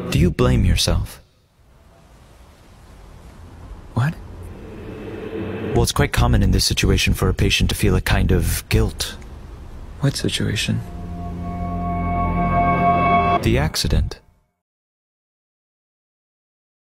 Do you blame yourself? What? Well, it's quite common in this situation for a patient to feel a kind of guilt. What situation? The accident.